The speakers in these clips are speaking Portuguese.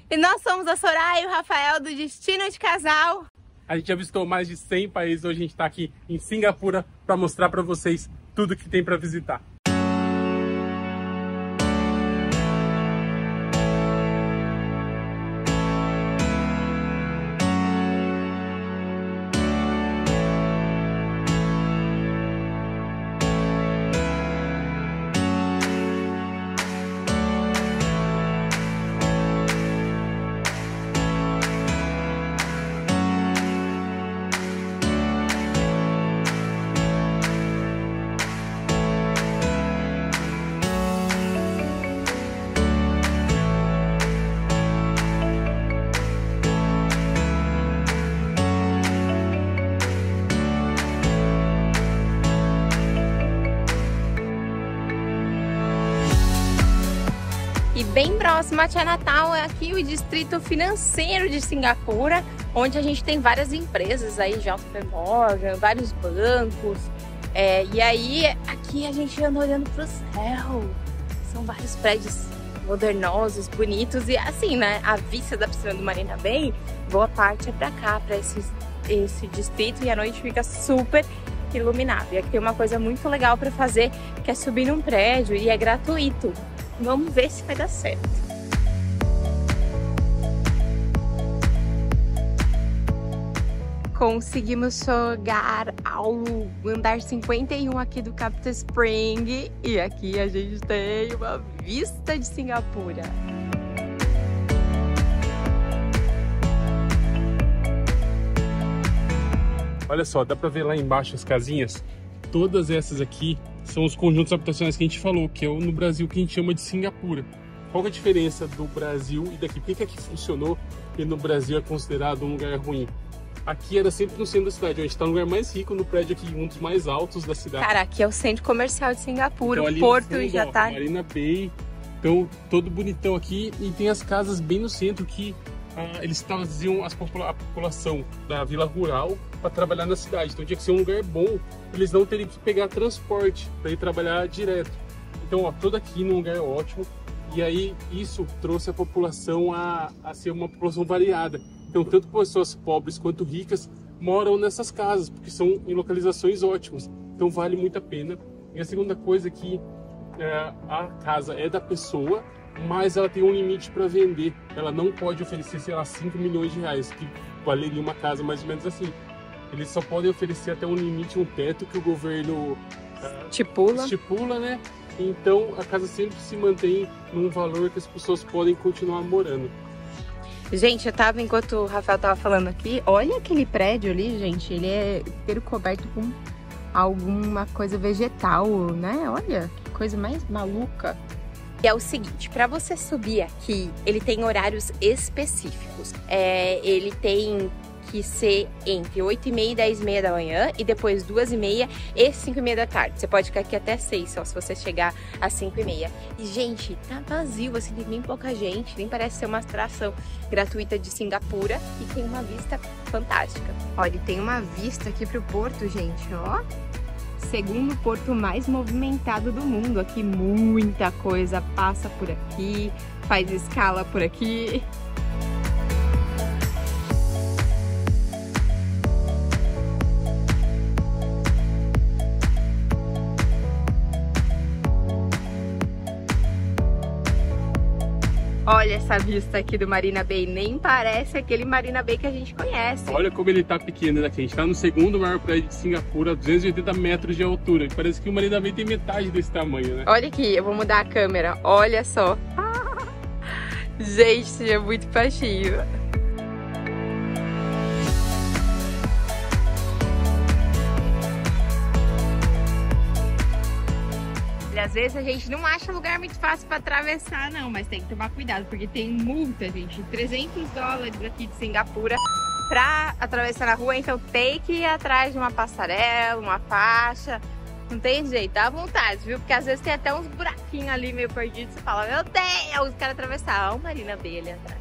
E nós somos a Soraya e o Rafael do Destino de Casal. A gente já visitou mais de 100 países, hoje a gente está aqui em Singapura para mostrar para vocês tudo que tem para visitar. E bem próximo a Chinatown é aqui o distrito financeiro de Singapura, onde a gente tem várias empresas aí, JP Morgan, vários bancos. E aí aqui a gente anda olhando para o céu. São vários prédios modernosos, bonitos e assim, né? A vista da piscina do Marina Bay, boa parte é para cá, para esse distrito, e a noite fica super iluminado. E aqui tem uma coisa muito legal para fazer, que é subir num prédio e é gratuito. Vamos ver se vai dar certo. Conseguimos chegar ao andar 51 aqui do Capital Spring. E aqui a gente tem uma vista de Singapura. Olha só, dá para ver lá embaixo as casinhas? Todas essas aqui são os conjuntos habitacionais que a gente falou, que é no Brasil que a gente chama de Singapura. Qual é a diferença do Brasil e daqui? Por que aqui funcionou e no Brasil é considerado um lugar ruim? Aqui era sempre no centro da cidade, a gente está no lugar mais rico, no prédio aqui, um dos mais altos da cidade. Cara, aqui é o centro comercial de Singapura, então, o porto fundo, já tá... Marina Bay, então todo bonitão aqui, e tem as casas bem no centro que eles traziam a população da vila rural para trabalhar na cidade. Então tinha que ser um lugar bom, eles não teriam que pegar transporte para ir trabalhar direto. Então, ó, todo aqui num lugar ótimo. E aí isso trouxe a população a ser uma população variada. Então, tanto pessoas pobres quanto ricas moram nessas casas, porque são em localizações ótimas. Então, vale muito a pena. E a segunda coisa é que a casa é da pessoa, mas ela tem um limite para vender. Ela não pode oferecer, sei lá, 5 milhões de reais, que valeria uma casa mais ou menos assim. Eles só podem oferecer até um limite, um teto que o governo estipula, né? Então a casa sempre se mantém num valor que as pessoas podem continuar morando. Gente, enquanto o Rafael tava falando aqui, olha aquele prédio ali, gente, ele é inteiro coberto com alguma coisa vegetal, né? Olha, que coisa mais maluca. E é o seguinte, para você subir aqui, ele tem horários específicos. Ele tem que ser entre 8h30 e 10h30 da manhã e depois 2h30 e 5h30 da tarde. Você pode ficar aqui até 6, só se você chegar às 5h30. E, gente, tá vazio, assim, tem bem pouca gente, nem parece ser uma atração gratuita de Singapura e tem uma vista fantástica. Olha, e tem uma vista aqui pro porto, gente, ó. Segundo porto mais movimentado do mundo. Aqui muita coisa passa por aqui, faz escala por aqui. Olha essa vista aqui do Marina Bay, nem parece aquele Marina Bay que a gente conhece. Olha como ele tá pequeno daqui, a gente tá no segundo maior prédio de Singapura, 280 metros de altura. Parece que o Marina Bay tem metade desse tamanho, né? Olha aqui, eu vou mudar a câmera, olha só. Gente, é muito baixinho. Às vezes a gente não acha lugar muito fácil para atravessar, não, mas tem que tomar cuidado, porque tem multa, gente, $300 aqui de Singapura para atravessar na rua, então tem que ir atrás de uma passarela, uma faixa, não tem jeito, dá vontade, viu? Porque às vezes tem até uns buraquinhos ali meio perdidos, você fala, meu Deus, quero atravessar, olha o Marina Bay ali atrás.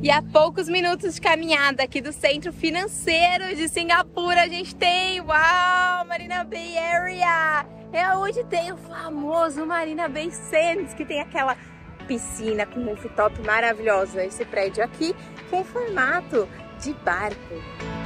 E a poucos minutos de caminhada aqui do centro financeiro de Singapura, a gente tem, uau, Marina Bay Area. É onde tem o famoso Marina Bay Sands, que tem aquela piscina com rooftop maravilhosa. Esse prédio aqui com formato de barco.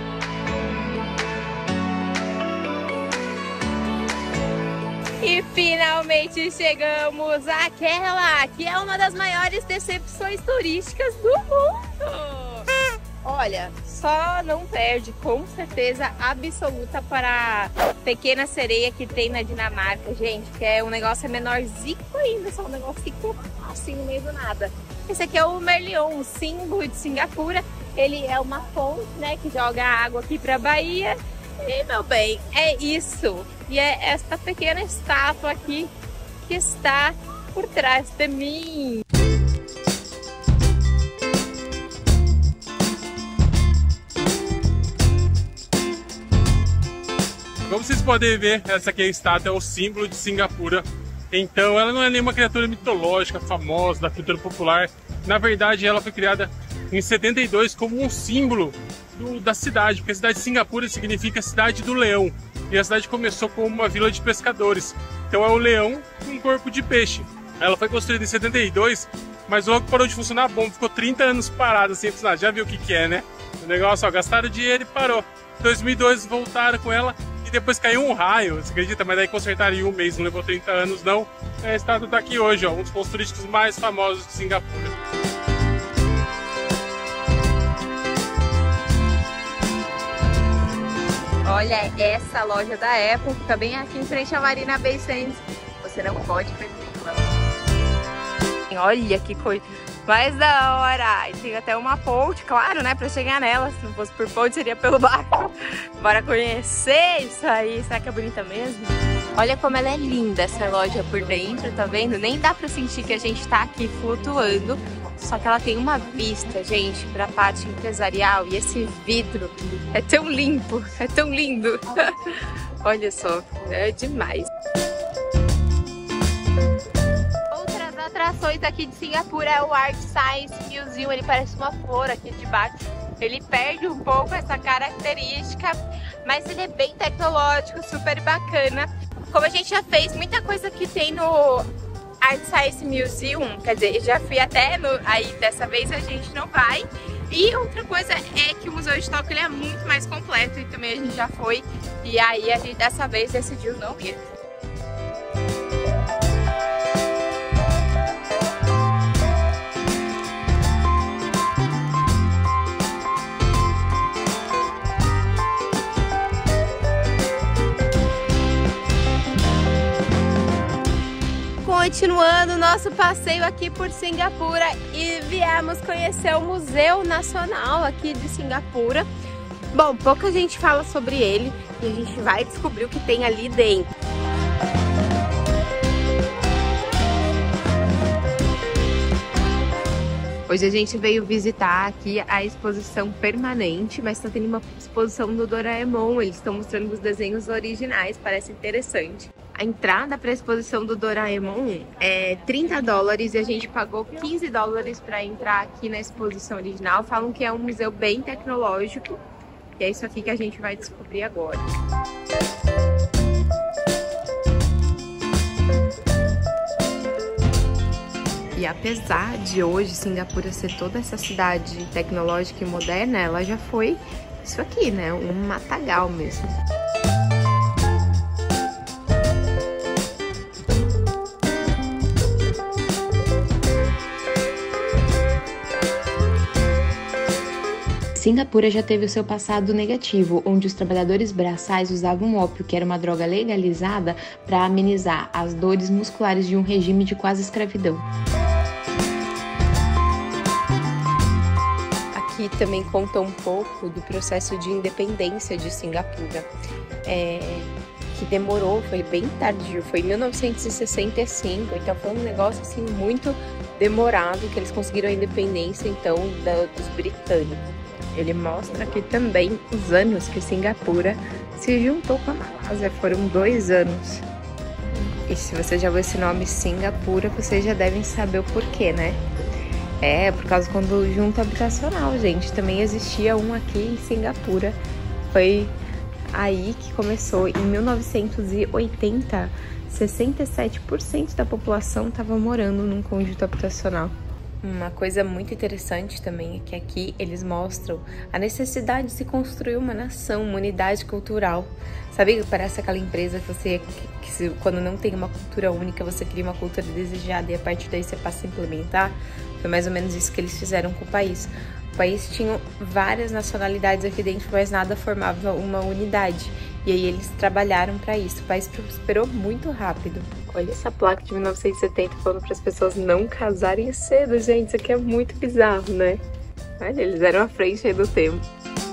E finalmente chegamos àquela que é uma das maiores decepções turísticas do mundo. Olha, só não perde com certeza absoluta para a Pequena Sereia que tem na Dinamarca, gente, que é um negócio menorzinho ainda, só um negócio que ficou assim no meio do nada. Esse aqui é o Merlion, o símbolo de Singapura. Ele é uma fonte, né, que joga água aqui para a Bahia. E, meu bem, é isso. E é esta pequena estátua aqui que está por trás de mim. Como vocês podem ver, essa aqui é a estátua, é o símbolo de Singapura. Então ela não é nenhuma criatura mitológica, famosa, da cultura popular. Na verdade, ela foi criada em 72 como um símbolo da cidade, porque a cidade de Singapura significa cidade do leão. E a cidade começou como uma vila de pescadores. Então é o leão com um corpo de peixe. Ela foi construída em 72, mas logo parou de funcionar bom. Ficou 30 anos parada sem funcionar. Já viu o que é, né? O negócio, ó, gastaram dinheiro e parou. Em 2002 voltaram com ela e depois caiu um raio, você acredita? Mas daí consertaram em um mês, não levou 30 anos não. A estátua tá aqui hoje, ó, um dos pontos turísticos mais famosos de Singapura. Olha, essa loja da Apple fica bem aqui em frente à Marina Bay Sands. Você não pode perder. Olha que coisa mais da hora. E tem até uma ponte, claro, né, pra chegar nela. Se não fosse por ponte, seria pelo barco. Bora conhecer isso aí. Será que é bonita mesmo? Olha como ela é linda, essa loja por dentro, tá vendo? Nem dá pra sentir que a gente tá aqui flutuando. Só que ela tem uma vista, gente, pra parte empresarial. E esse vidro é tão limpo, é tão lindo. Olha só, é demais. Outras atrações aqui de Singapura é o Art Science Museum. Ele parece uma flor aqui de baixo. Ele perde um pouco essa característica, mas ele é bem tecnológico, super bacana. Como a gente já fez muita coisa que tem no Art Science Museum, quer dizer, já fui até aí dessa vez a gente não vai. E outra coisa é que o Museu de Tóquio ele é muito mais completo e também a gente já foi. E aí a gente dessa vez decidiu não ir. Continuando o nosso passeio aqui por Singapura e viemos conhecer o Museu Nacional aqui de Singapura. Bom, pouca gente fala sobre ele e a gente vai descobrir o que tem ali dentro. Hoje a gente veio visitar aqui a exposição permanente, mas está tendo uma exposição do Doraemon. Eles estão mostrando os desenhos originais, parece interessante. A entrada para a exposição do Doraemon é $30 e a gente pagou $15 para entrar aqui na exposição original. Falam que é um museu bem tecnológico e é isso aqui que a gente vai descobrir agora. E apesar de hoje Singapura ser toda essa cidade tecnológica e moderna, ela já foi isso aqui, né? Um matagal mesmo. Singapura já teve o seu passado negativo, onde os trabalhadores braçais usavam ópio, que era uma droga legalizada, para amenizar as dores musculares de um regime de quase escravidão. Aqui também conta um pouco do processo de independência de Singapura, que demorou, foi bem tardio, foi em 1965, então foi um negócio assim muito demorado que eles conseguiram a independência então dos britânicos. Ele mostra aqui também os anos que Singapura se juntou com a Malásia, foram 2 anos. E se você já viu esse nome Singapura, vocês já devem saber o porquê, né? É, por causa do conjunto habitacional, gente. Também existia um aqui em Singapura. Foi aí que começou. Em 1980, 67% da população estava morando num conjunto habitacional. Uma coisa muito interessante também é que aqui eles mostram a necessidade de se construir uma nação, uma unidade cultural. Sabe, parece aquela empresa que quando não tem uma cultura única, você cria uma cultura desejada e a partir daí você passa a implementar. Foi mais ou menos isso que eles fizeram com o país. O país tinha várias nacionalidades aqui dentro, mas nada formava uma unidade. E aí eles trabalharam para isso. O país prosperou muito rápido. Olha essa placa de 1970 falando para as pessoas não casarem cedo, gente. Isso aqui é muito bizarro, né? Olha, eles eram à frente do tempo.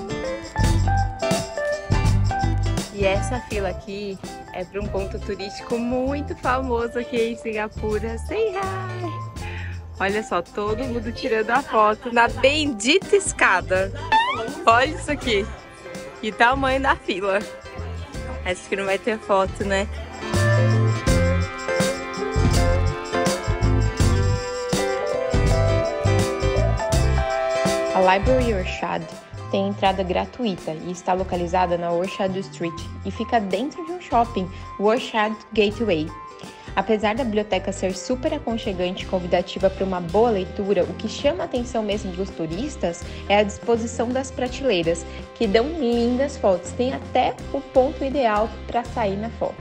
E essa fila aqui é para um ponto turístico muito famoso aqui em Singapura. Say hi! Olha só, todo mundo tirando a foto na bendita escada. Olha isso aqui. E tamanho da fila. Acho que não vai ter foto, né? A Library Orchard tem entrada gratuita e está localizada na Orchard Street e fica dentro de um shopping, o Orchard Gateway. Apesar da biblioteca ser super aconchegante e convidativa para uma boa leitura, o que chama a atenção mesmo dos turistas é a disposição das prateleiras, que dão lindas fotos. Tem até o ponto ideal para sair na foto.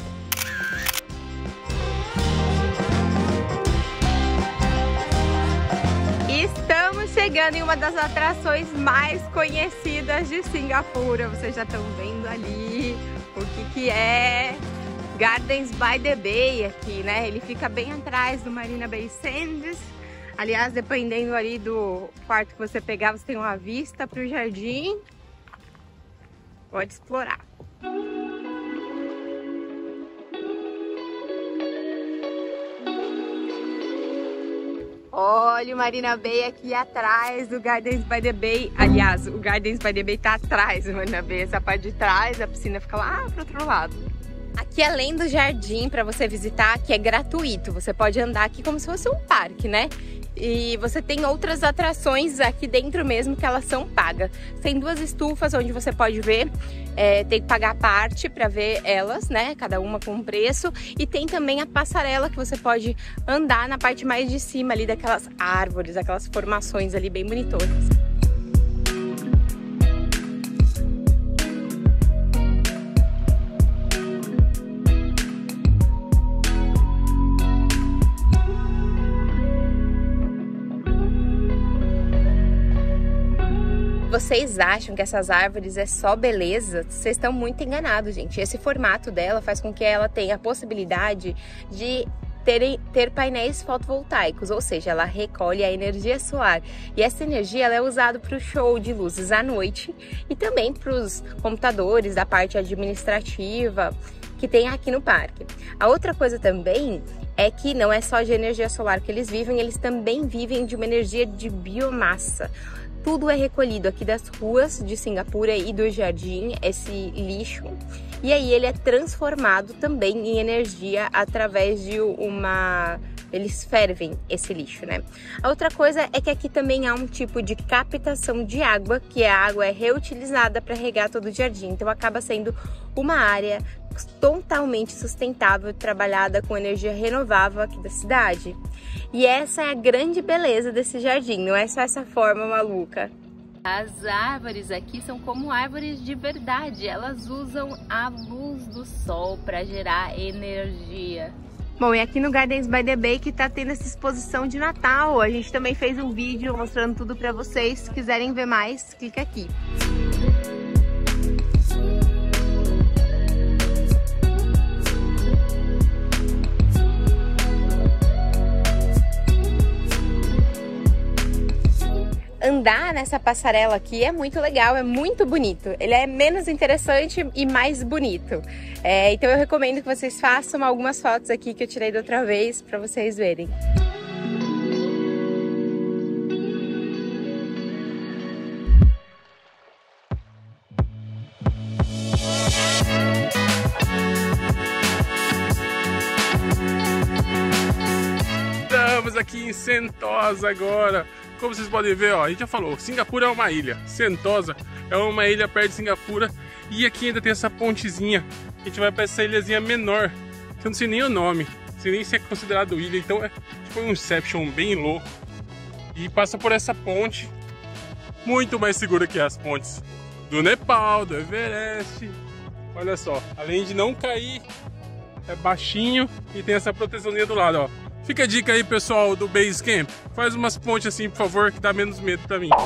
Estamos chegando em uma das atrações mais conhecidas de Singapura. Vocês já estão vendo ali o que é Gardens by the Bay aqui, né? Ele fica bem atrás do Marina Bay Sands. Aliás, dependendo ali do quarto que você pegar, você tem uma vista para o jardim. Pode explorar. Olha o Marina Bay aqui atrás do Gardens by the Bay. Aliás, o Gardens by the Bay tá atrás do Marina Bay. Essa parte de trás, a piscina fica lá pro outro lado. Aqui, além do jardim para você visitar, que é gratuito, você pode andar aqui como se fosse um parque, né? E você tem outras atrações aqui dentro mesmo que elas são pagas. Tem duas estufas onde você pode ver, tem que pagar a parte para ver elas, né? Cada uma com um preço. E tem também a passarela que você pode andar na parte mais de cima ali daquelas árvores, aquelas formações ali bem bonitonas. Vocês acham que essas árvores é só beleza? Vocês estão muito enganados, gente. Esse formato dela faz com que ela tenha a possibilidade de ter painéis fotovoltaicos, ou seja, ela recolhe a energia solar. E essa energia ela é usada para o show de luzes à noite e também para os computadores da parte administrativa que tem aqui no parque. A outra coisa também é que não é só de energia solar que eles também vivem de uma energia de biomassa. Tudo é recolhido aqui das ruas de Singapura e do jardim, esse lixo. E aí ele é transformado também em energia através de eles fervem esse lixo, né? A outra coisa é que aqui também há um tipo de captação de água, que a água é reutilizada para regar todo o jardim. Então acaba sendo uma área totalmente sustentável, trabalhada com energia renovável aqui da cidade. E essa é a grande beleza desse jardim, não é só essa forma maluca. As árvores aqui são como árvores de verdade, elas usam a luz do sol para gerar energia. Bom, e aqui no Gardens by the Bay que tá tendo essa exposição de Natal, a gente também fez um vídeo mostrando tudo para vocês. Se quiserem ver mais, clica aqui. Andar nessa passarela aqui é muito legal, é muito bonito. Ele é menos interessante e mais bonito. Então eu recomendo que vocês façam algumas fotos aqui que eu tirei da outra vez para vocês verem. Estamos aqui em Sentosa agora. como vocês podem ver, ó, a gente já falou, Singapura é uma ilha, Sentosa é uma ilha perto de Singapura, e aqui ainda tem essa pontezinha, a gente vai para essa ilhazinha menor, que eu não sei nem o nome, não sei nem se é considerado ilha, então é tipo um Inception bem louco, e passa por essa ponte, muito mais segura que as pontes do Nepal, do Everest. Olha só, além de não cair, é baixinho e tem essa proteçãozinha do lado, ó. Fica a dica aí, pessoal do Basecamp. Faz umas pontes assim, por favor, que dá menos medo pra mim.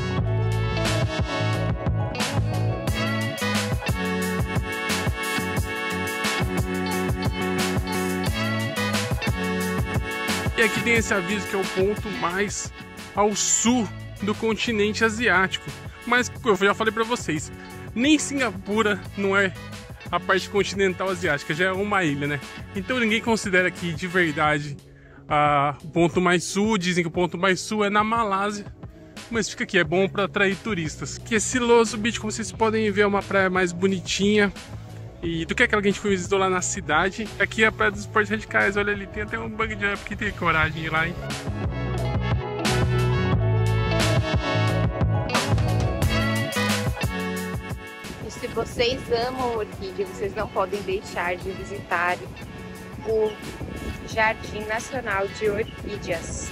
E aqui tem esse aviso que é o ponto mais ao sul do continente asiático. Mas eu já falei pra vocês, nem Singapura não é a parte continental asiática, já é uma ilha, né? Então ninguém considera que de verdade o ponto mais sul. Dizem que o ponto mais sul é na Malásia, mas fica aqui, é bom para atrair turistas. Que esse Siloso Beach, como vocês podem ver, é uma praia mais bonitinha e do que aquela que a gente foi visitar lá na cidade. Aqui é a praia dos esportes radicais, olha ali, tem até um bungee jump que tem coragem de ir lá, hein? Se vocês amam orquídea, vocês não podem deixar de visitar o Jardim Nacional de Orquídeas.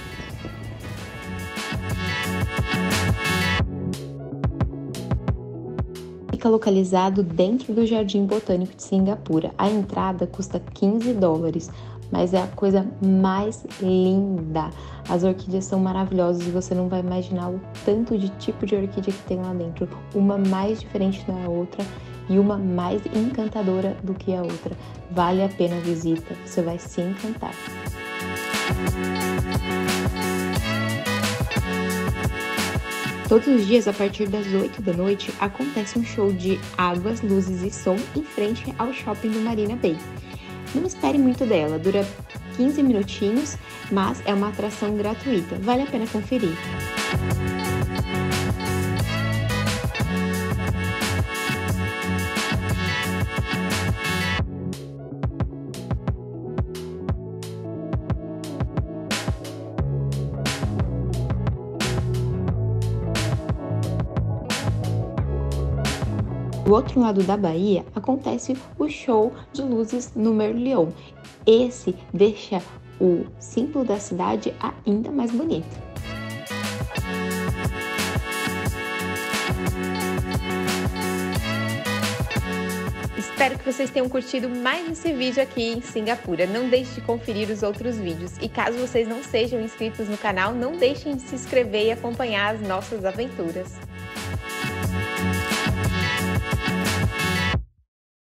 Fica localizado dentro do Jardim Botânico de Singapura. A entrada custa $15, mas é a coisa mais linda. As orquídeas são maravilhosas e você não vai imaginar o tanto de tipo de orquídea que tem lá dentro. Uma mais diferente da outra e uma mais encantadora do que a outra. Vale a pena a visita, você vai se encantar. Todos os dias, a partir das 8 da noite, acontece um show de águas, luzes e som em frente ao shopping do Marina Bay. Não espere muito dela, dura 15 minutinhos, mas é uma atração gratuita, vale a pena conferir. Do outro lado da Bahia, acontece o show de luzes no Merlion. Esse deixa o símbolo da cidade ainda mais bonito. Espero que vocês tenham curtido mais esse vídeo aqui em Singapura. Não deixe de conferir os outros vídeos. E caso vocês não sejam inscritos no canal, não deixem de se inscrever e acompanhar as nossas aventuras.